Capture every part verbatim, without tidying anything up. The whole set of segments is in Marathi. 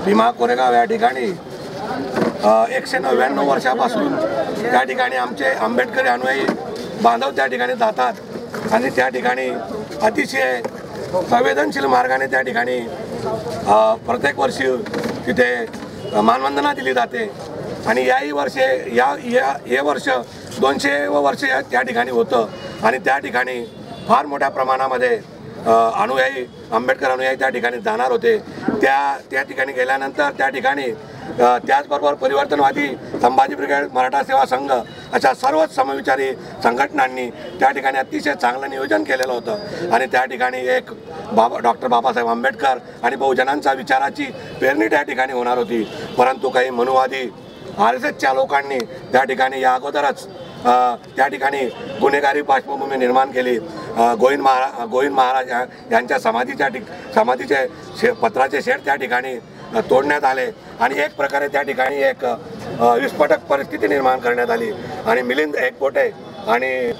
भीमा कोरेगाव या ठिकाणी एकशे नव्याण्णव वर्षापासून त्या ठिकाणी आमचे आंबेडकरी अनुयायी बांधव त्या ठिकाणी जातात आणि त्या ठिकाणी अतिशय संवेदनशील मार्गाने त्या ठिकाणी प्रत्येक वर्षी तिथे मानवंदना दिली जाते आणि याही वर्षे या या हे वर्ष दोनशे व वर्ष त्या ठिकाणी होतं आणि त्या ठिकाणी फार मोठ्या प्रमाणामध्ये अनुयायी आंबेडकर अनुयायी त्या ठिकाणी जाणार होते। त्या त्या ठिकाणी गेल्यानंतर त्या ठिकाणी त्याचबरोबर परिवर्तनवादी संभाजी ब्रिगेड, मराठा सेवा संघ अशा सर्वच समविचारी संघटनांनी त्या ठिकाणी अतिशय चांगलं नियोजन केलेलं होतं आणि त्या ठिकाणी एक बाबा डॉक्टर बाबासाहेब आंबेडकर आणि बहुजनांचा विचाराची पेरणी त्या ठिकाणी होणार होती। परंतु काही मनुवादी आर एस एसच्या लोकांनी त्या ठिकाणी या अगोदरच त्या ठिकाणी गुन्हेगारी पार्श्वभूमी निर्माण केली। गोविंद महाराज गोविंद महाराज यांच्या समाधीच्या ठिक समाधीचे शे पत्राचे शेड त्या ठिकाणी तोडण्यात आले आणि एक प्रकारे त्या ठिकाणी एक विस्फोटक परिस्थिती निर्माण करण्यात आली आणि मिलिंद एकबोटे आणि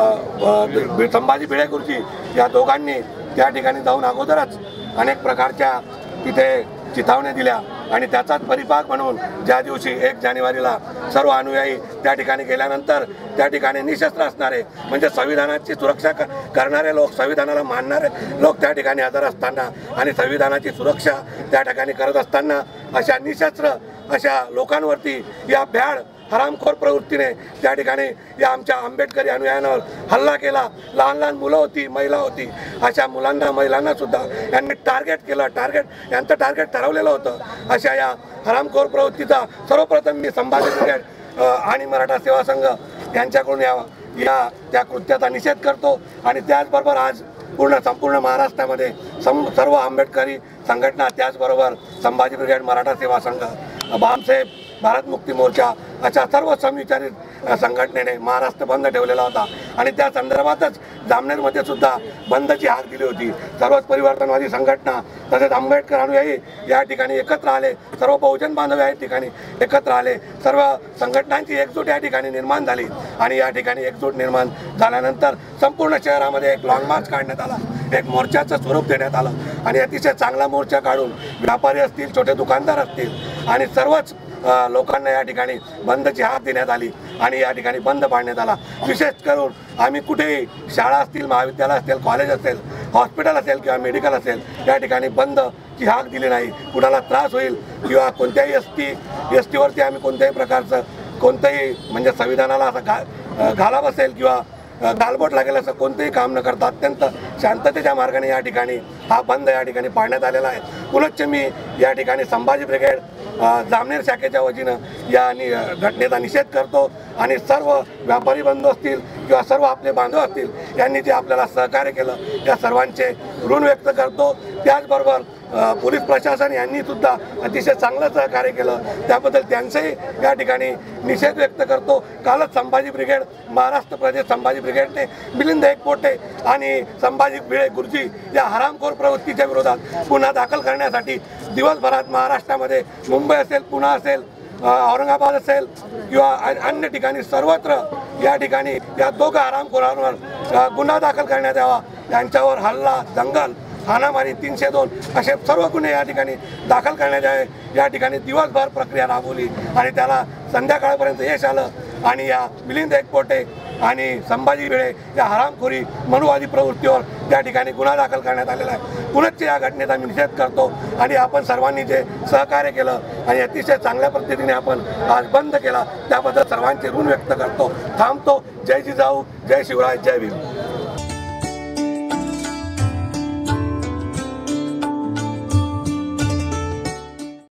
संभाजी भिडे गुरुजी या दोघांनी त्या ठिकाणी जाऊन अगोदरच अनेक प्रकारच्या तिथे चिथावण्या दिल्या आणि त्याचाच परिपाक म्हणून ज्या दिवशी एक जानेवारीला सर्व अनुयायी त्या ठिकाणी गेल्यानंतर त्या ठिकाणी निशस्त्र असणारे म्हणजे संविधानाची सुरक्षा करणारे लोक, संविधानाला मानणारे लोक त्या ठिकाणी हजर असताना आणि संविधानाची सुरक्षा त्या ठिकाणी करत असताना अशा निशस्त्र अशा लोकांवरती या भ्याड हरामखोर प्रवृत्तीने त्या ठिकाणी या आमच्या आंबेडकरी अनुयायांवर हल्ला केला। लहान लहान मुलं होती, महिला होती, अशा मुलांना महिलांना सुद्धा यांनी टार्गेट केलं। टार्गेट यांचं टार्गेट ठरवलेलं होतं। अशा या हरामखोर प्रवृत्तीचा सर्वप्रथम मी संभाजी ब्रिगेड आणि मराठा सेवा संघ यांच्याकडून या या त्या कृत्याचा निषेध करतो आणि त्याचबरोबर आज पूर्ण संपूर्ण महाराष्ट्रामध्ये सम सर्व आंबेडकरी संघटना त्याचबरोबर संभाजी ब्रिगेड, मराठा सेवा संघ, बामसेब, भारत मुक्ती मोर्चा अशा सर्व समविचारी संघटनेने महाराष्ट्र बंद ठेवलेला होता आणि त्या संदर्भातच जामनेरमध्ये सुद्धा बंदची हाक दिली होती। सर्वच परिवर्तनवादी संघटना तसेच आंबेडकर अनुयायी या ठिकाणी एकत्र आले, सर्व बहुजन बांधव या ठिकाणी एकत्र आले, सर्व संघटनांची एकजूट या ठिकाणी निर्माण झाली आणि या ठिकाणी एकजूट निर्माण झाल्यानंतर संपूर्ण शहरामध्ये एक लॉंग मार्च काढण्यात आला, एक मोर्चाचं स्वरूप देण्यात आलं आणि अतिशय चांगला मोर्चा काढून व्यापारी असतील, छोटे दुकानदार असतील आणि सर्वच लोकांना या ठिकाणी बंदची हाक देण्यात आली आणि या ठिकाणी बंद पाडण्यात आला। विशेष करून आम्ही कुठेही शाळा असतील, महाविद्यालय असेल, कॉलेज असेल, हॉस्पिटल असेल किंवा मेडिकल असेल या ठिकाणी बंदची हाक दिली नाही। कुणाला त्रास होईल किंवा कोणत्याही एस टी एस टीवरती आम्ही कोणत्याही प्रकारचं कोणतंही म्हणजे संविधानाला असं घा घाला बसेल किंवा गालबोट लागेल असं कोणतेही काम न करता अत्यंत शांततेच्या मार्गाने या ठिकाणी हा बंद या ठिकाणी पाडण्यात आलेला आहे। पुनश्च मी या ठिकाणी संभाजी ब्रिगेड जामनेर शाखेच्या वतीनं या घटनेचा निषेध करतो आणि सर्व व्यापारी बंधू असतील किंवा सर्व आपले बांधव असतील यांनी जे आपल्याला सहकार्य केलं त्या सर्वांचे ऋण व्यक्त करतो। त्याचबरोबर पोलीस प्रशासन यांनी सुद्धा अतिशय चांगलं सहकार्य केलं, त्याबद्दल त्यांचंही या ठिकाणी निषेध व्यक्त करतो। कालच संभाजी ब्रिगेड, महाराष्ट्र प्रदेश संभाजी ब्रिगेडने मिलिंद एकबोटे आणि संभाजी भिडे गुरुजी या हरामखोर प्रवृत्तीच्या विरोधात गुन्हा दाखल करण्यासाठी दिवसभरात महाराष्ट्रामध्ये मुंबई असेल, पुणे असेल, औरंगाबाद असेल किंवा अन्य ठिकाणी सर्वत्र या ठिकाणी या दोघं हरामखोरांवर गुन्हा दाखल करण्यात यावा। यांच्यावर हल्ला, दंगल, हाणामारी, तीनशे दोन असे सर्व गुन्हे या ठिकाणी दाखल करण्यात यावे। या ठिकाणी दिवसभर प्रक्रिया राबवली आणि त्याला संध्याकाळपर्यंत यश आलं आणि या मिलिंद एकबोटे आणि संभाजी भिडे या हरामखोरी मनुवादी प्रवृत्तीवर त्या ठिकाणी गुन्हा दाखल करण्यात आलेला आहे। पुनश्च या घटनेचा मी निषेध करतो आणि आपण सर्वांनी जे सहकार्य केलं आणि अतिशय चांगल्या पद्धतीने आपण आज बंद केला त्याबद्दल सर्वांचे ऋण व्यक्त करतो। थांबतो। जय जिजाऊ, जय शिवराय, जय भीम।